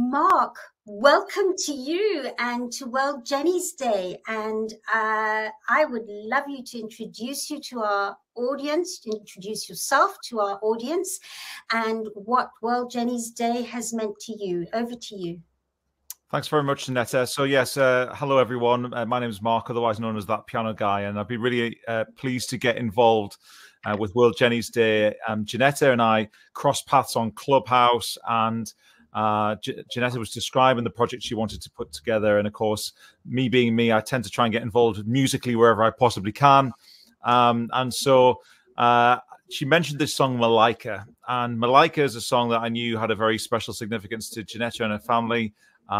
Mark, welcome to you and to World Jenny's Day. And I would love you to introduce you to our audience, introduce yourself to our audience, and what World Jenny's Day has meant to you. Over to you. Thanks very much, Janetta. So yes, hello everyone. My name is Mark, otherwise known as That Piano Guy, and I'd be really pleased to get involved with World Jenny's Day. Janetta and I crossed paths on Clubhouse, and Janetta was describing the project she wanted to put together. And of course, me being me, I tend to try and get involved musically wherever I possibly can. And so she mentioned this song, Malaika. And Malaika is a song that I knew had a very special significance to Janetta and her family.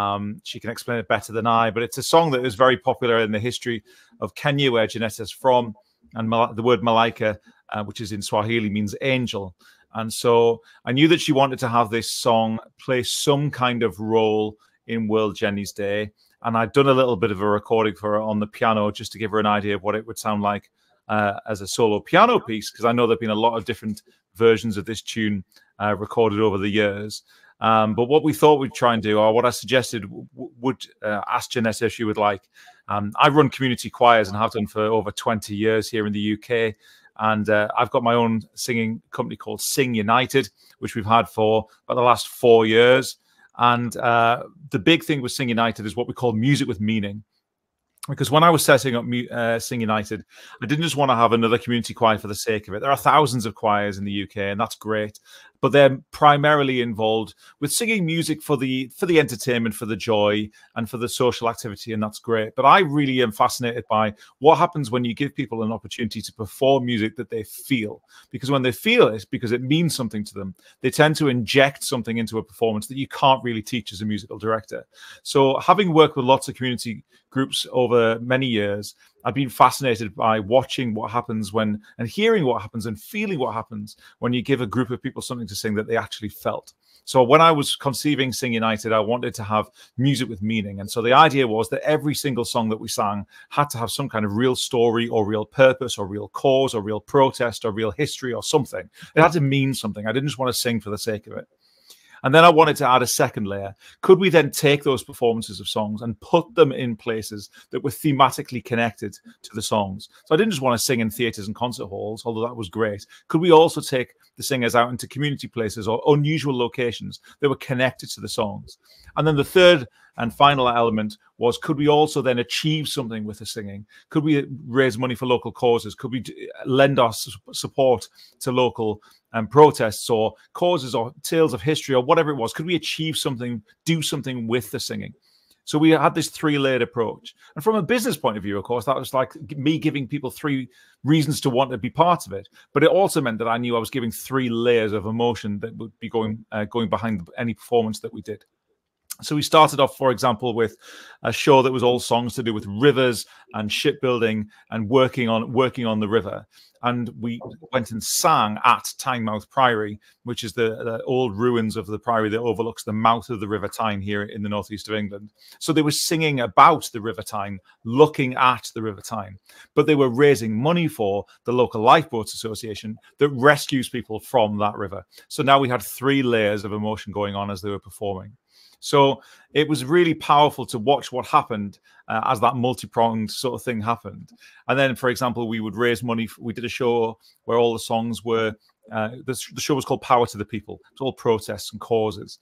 She can explain it better than I, but it's a song that is very popular in the history of Kenya, where Janetta's from. And the word Malaika, which is in Swahili, means angel. And so I knew that she wanted to have this song play some kind of role in World Jenny's Day. And I'd done a little bit of a recording for her on the piano just to give her an idea of what it would sound like as a solo piano piece, because I know there have been a lot of different versions of this tune recorded over the years. But what we thought we'd try and do, or what I suggested, would ask Janetta if she would like. I run community choirs and have done for over 20 years here in the UK. And I've got my own singing company called Sing United, which we've had for about the last 4 years. And the big thing with Sing United is what we call music with meaning. Because when I was setting up Sing United, I didn't just want to have another community choir for the sake of it. There are thousands of choirs in the UK, and that's great. But they're primarily involved with singing music for the entertainment, for the joy, and for the social activity, and that's great. But I really am fascinated by what happens when you give people an opportunity to perform music that they feel. Because when they feel it, because it means something to them, they tend to inject something into a performance that you can't really teach as a musical director. So having worked with lots of community groups over many years, I've been fascinated by watching what happens when, and hearing what happens and feeling what happens when you give a group of people something to sing that they actually felt. So when I was conceiving Sing United, I wanted to have music with meaning. And so the idea was that every single song that we sang had to have some kind of real story or real purpose or real cause or real protest or real history or something. It had to mean something. I didn't just want to sing for the sake of it. And then I wanted to add a second layer. Could we then take those performances of songs and put them in places that were thematically connected to the songs? So I didn't just want to sing in theatres and concert halls, although that was great. Could we also take the singers out into community places or unusual locations that were connected to the songs? And then the third and final element was, could we also then achieve something with the singing? Could we raise money for local causes? Could we lend our support to local protests or causes or tales of history or whatever it was? Could we achieve something, do something with the singing? So we had this three-layered approach. And from a business point of view, of course, that was like me giving people 3 reasons to want to be part of it. But it also meant that I knew I was giving 3 layers of emotion that would be going behind any performance that we did. So we started off, for example, with a show that was all songs to do with rivers and shipbuilding and working on the river. And we went and sang at Tynemouth Priory, which is the old ruins of the priory that overlooks the mouth of the River Tyne here in the northeast of England. So they were singing about the River Tyne, looking at the River Tyne, but they were raising money for the local Lifeboats Association that rescues people from that river. So now we had 3 layers of emotion going on as they were performing. So it was really powerful to watch what happened as that multi-pronged sort of thing happened. And then, for example, we would raise money. We did a show where all the songs were, the show was called Power to the People. It's all protests and causes.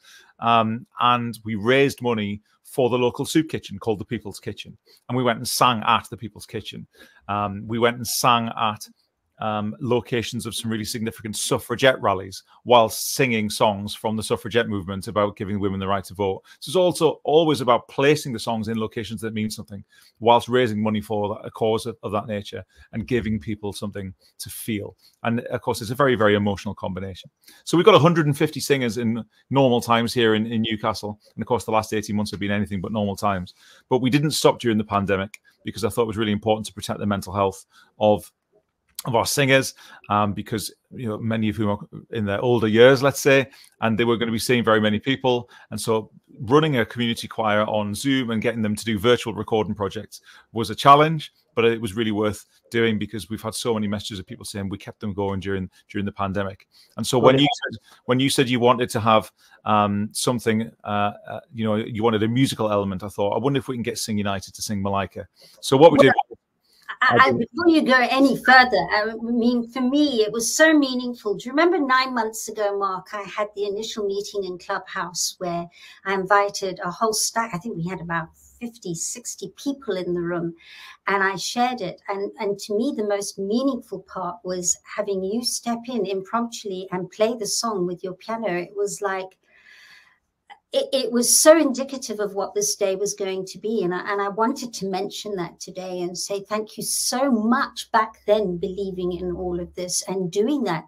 And we raised money for the local soup kitchen called the People's Kitchen. And we went and sang at the People's Kitchen. We went and sang at locations of some really significant suffragette rallies while singing songs from the suffragette movement about giving women the right to vote. So it's also always about placing the songs in locations that mean something whilst raising money for a cause of that nature and giving people something to feel. And of course, it's a very, very emotional combination. So we've got 150 singers in normal times here in Newcastle. And of course, the last 18 months have been anything but normal times. But we didn't stop during the pandemic because I thought it was really important to protect the mental health of our singers, because many of whom are in their older years, let's say, and they were going to be seeing very many people. And so running a community choir on Zoom and getting them to do virtual recording projects was a challenge, but it was really worth doing because we've had so many messages of people saying we kept them going during the pandemic. And so when you said you wanted to have something, you know, you wanted a musical element, I thought, I wonder if we can get Sing United to sing Malika. So what we did. Before you go any further, I mean, for me, it was so meaningful. Do you remember 9 months ago, Mark, I had the initial meeting in Clubhouse where I invited a whole stack. I think we had about 50, 60 people in the room, and I shared it. And to me, the most meaningful part was having you step in impromptu and play the song with your piano. It was like, it was so indicative of what this day was going to be. And I wanted to mention that today and say thank you so much back then, believing in all of this and doing that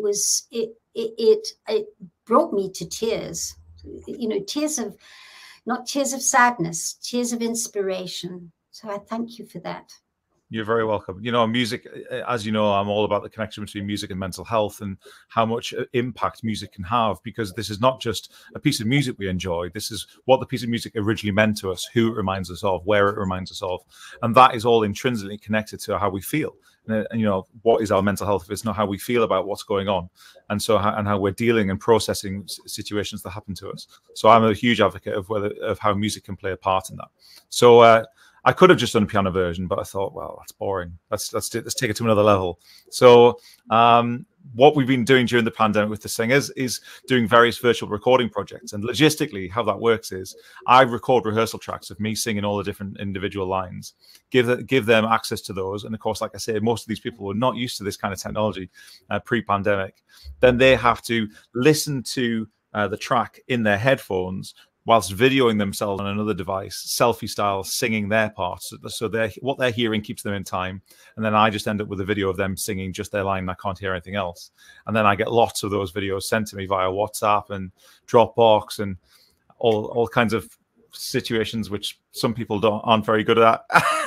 it brought me to tears, you know, tears of, not tears of sadness, tears of inspiration. So I thank you for that. You're very welcome. You know, music, as you know, I'm all about the connection between music and mental health and how much impact music can have, because this is not just a piece of music we enjoy. This is what the piece of music originally meant to us, who it reminds us of, where it reminds us of. And that is all intrinsically connected to how we feel. And you know, what is our mental health if it's not how we feel about what's going on? And so, how we're dealing and processing situations that happen to us. So I'm a huge advocate of how music can play a part in that. So, I could have just done a piano version, but I thought, well, that's boring. Let's take it to another level. So what we've been doing during the pandemic with the singers is doing various virtual recording projects. And logistically, how that works is I record rehearsal tracks of me singing all the different individual lines, give them access to those. And of course, like I said, most of these people were not used to this kind of technology pre-pandemic. Then they have to listen to the track in their headphones whilst videoing themselves on another device, selfie style, singing their parts. So what they're hearing keeps them in time. And then I just end up with a video of them singing just their line. I can't hear anything else. And then I get lots of those videos sent to me via WhatsApp and Dropbox and all kinds of situations which some people aren't very good at.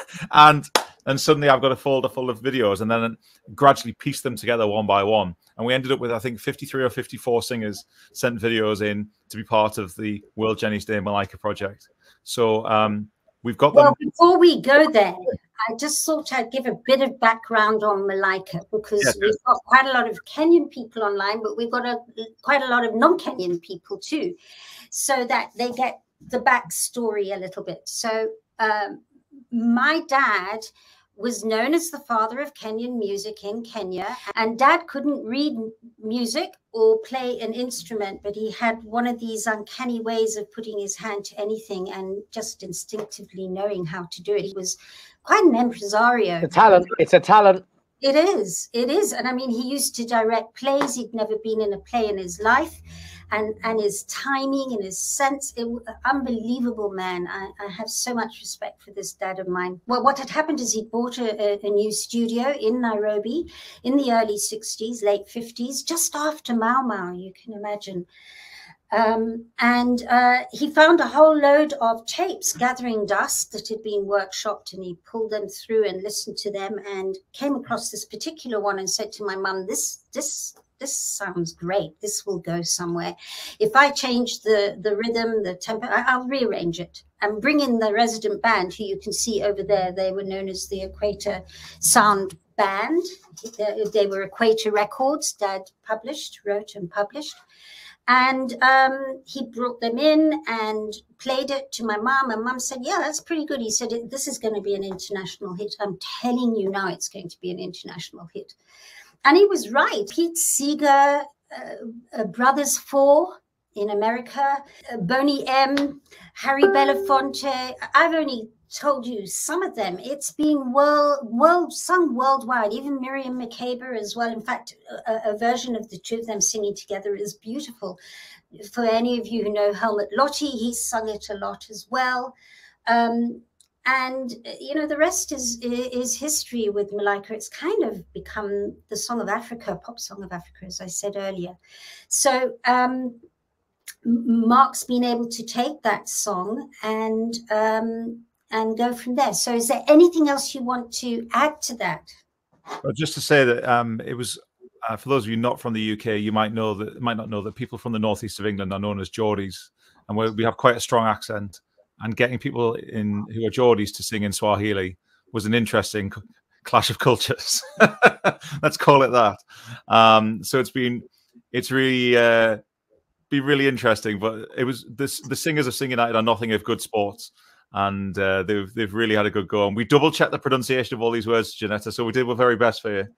And suddenly I've got a folder full of videos, and then gradually piece them together one by one. And we ended up with, I think, 53 or 54 singers sent videos in to be part of the World Jenny's Day Malika project. So we've got them. Well, before we go there, I just thought I'd give a bit of background on Malika, because we've got quite a lot of Kenyan people online, but we've got quite a lot of non-Kenyan people too, so that they get the backstory a little bit. So my dad was known as the father of Kenyan music in Kenya, and Dad couldn't read music or play an instrument, but he had one of these uncanny ways of putting his hand to anything and just instinctively knowing how to do it. He was quite an impresario. It's a talent. It's a talent. It is. It is. And I mean, he used to direct plays. He'd never been in a play in his life. And his timing and his sense, unbelievable man. I have so much respect for this dad of mine. Well, what had happened is he bought a new studio in Nairobi in the early 60s, late 50s, just after Mau Mau, you can imagine. He found a whole load of tapes gathering dust that had been workshopped, and he pulled them through and listened to them and came across this particular one and said to my mum, this sounds great. This will go somewhere. If I change the rhythm, the tempo, I'll rearrange it and bring in the resident band, who you can see over there. They were known as the Equator Sound Band. They were Equator Records. Dad wrote and published. And he brought them in and played it to my mum. And Mum said, yeah, that's pretty good. He said, this is going to be an international hit. I'm telling you now, it's going to be an international hit. And he was right. Pete Seeger, Brothers 4 in America, Boney M, Harry Belafonte. I've only told you some of them. It's been sung worldwide. Even Miriam Makeba as well. In fact, a version of the two of them singing together is beautiful. For any of you who know Helmut Lotti, he's sung it a lot as well. And, you know, the rest is history with Malika. It's kind of become the song of Africa, pop song of Africa, as I said earlier. So Mark's been able to take that song and go from there. So is there anything else you want to add to that? Well, just to say that it was, for those of you not from the UK, you might not know that people from the northeast of England are known as Geordies, and we have quite a strong accent. And getting people in who are Geordies to sing in Swahili was an interesting clash of cultures. Let's call it that. So it's really been really interesting. But it was the singers of Sing United are nothing if good sports, and they've really had a good go. And we double checked the pronunciation of all these words, Janetta. So we did our very best for you.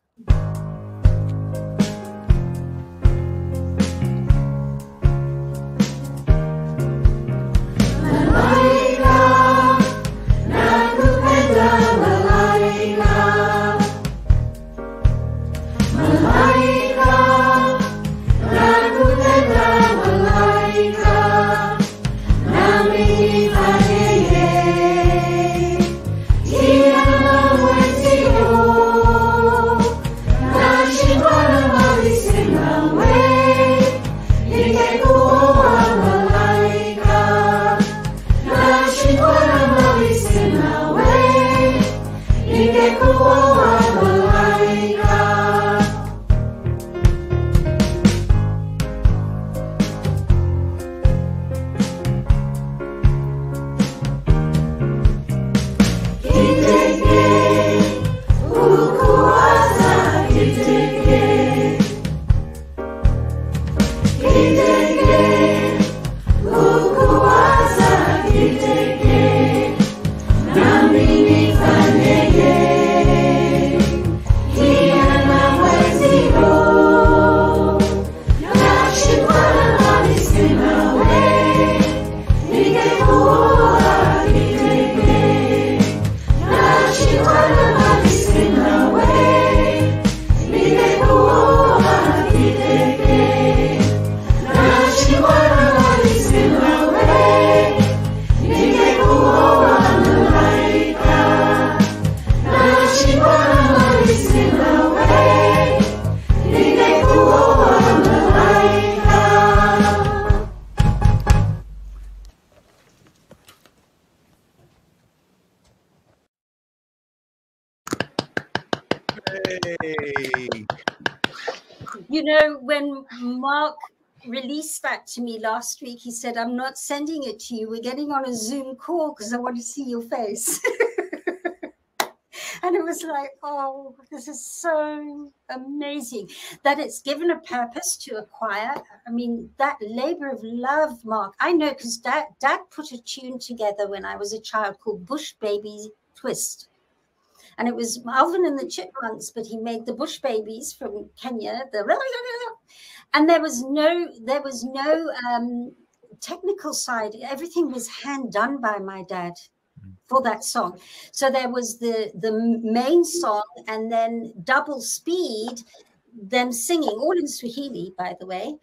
You know, when Mark released that to me last week, he said, I'm not sending it to you. We're getting on a Zoom call because I want to see your face. And it was like, oh, this is so amazing that it's given a purpose to a choir. I mean, that labor of love, Mark, I know because Dad put a tune together when I was a child called Bush Baby Twist. And it was Alvin and the Chipmunks, but he made the Bush Babies from Kenya. And there was no technical side. Everything was hand done by my dad for that song. So there was the main song and then double speed, them singing, all in Swahili, by the way,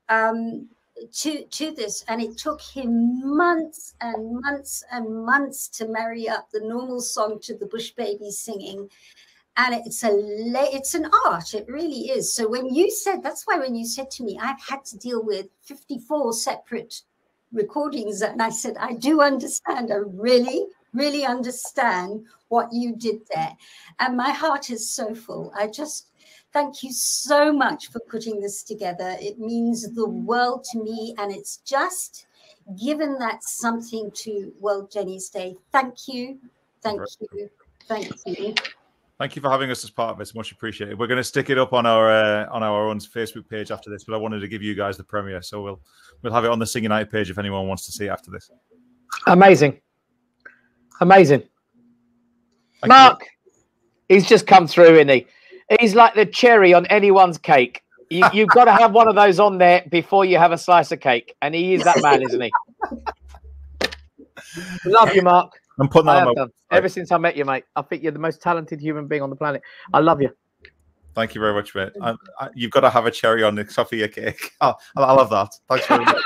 to this. And it took him months and months and months to marry up the normal song to the Bush Babies singing. And it's an art, it really is. So when you said, that's why when you said to me, I've had to deal with 54 separate recordings, and I said, I do understand. I really, really understand what you did there. And my heart is so full. I just thank you so much for putting this together. It means the world to me, and it's just given that something to World Jenny's Day. Thank you. Thank you. Thank you. Thank you for having us as part of this. Much appreciated. We're going to stick it up on our own Facebook page after this, but I wanted to give you guys the premiere, so we'll have it on the Sing United page if anyone wants to see it after this. Amazing, amazing. Mark, he's just come through, isn't he? He's like the cherry on anyone's cake. You've got to have one of those on there before you have a slice of cake, and he is that man, isn't he? Love you, Mark. I'm putting that on my ever since I met you, mate. I think you're the most talented human being on the planet. I love you. Thank you very much, mate. You've got to have a cherry on the top of your cake. I love that. Thanks very much.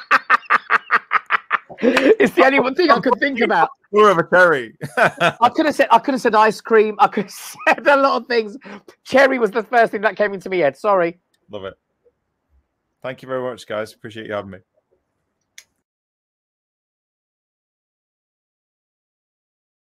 It's the only one thing I could think about. More of a cherry. I could have said ice cream. I could have said a lot of things. Cherry was the first thing that came into my head. Sorry. Love it. Thank you very much, guys. Appreciate you having me.